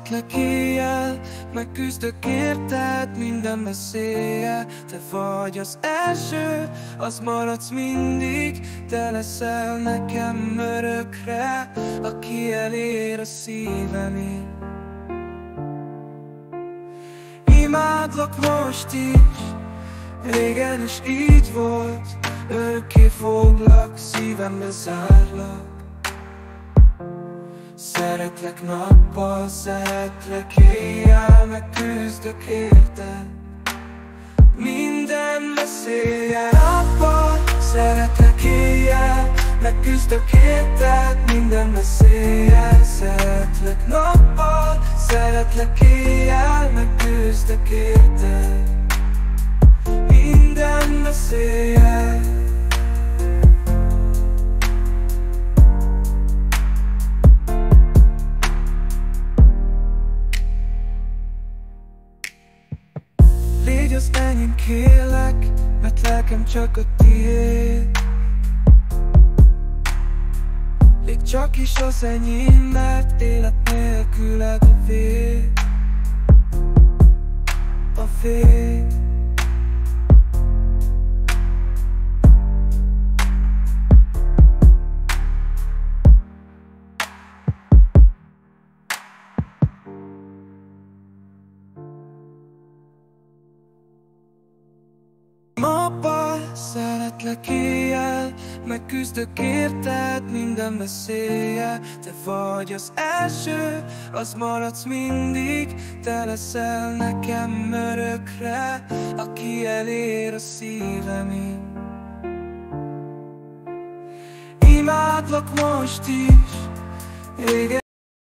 Szeretlek éjjel, megküzdök érted minden veszéllyel. Te vagy az első, az maradsz mindig. Te leszel nekem örökre, aki elér a szívemig. Imádlak most is, régen is így volt. Örökké foglak, szívembe zárlak. Szeretlek nappal, szeretlek éjjel, megküzdök érted minden veszéllyel. Nappal, szeretlek éjjel, megküzdök érted minden veszéllyel. Szeretlek nappal, szeretlek éjjel, megküzdök érted minden veszéllyel. Légy az enyém, kérlek, mert lelkem csak a tiéd. Légy csak is az enyém, mert élet nélküled a vég. A vég. Nappal, szeretlek éjjel, megküzdök érted minden veszéllyel. Te vagy az első, az maradsz mindig. Te leszel nekem örökre, aki elér a szívemig. Imádlak most is, régen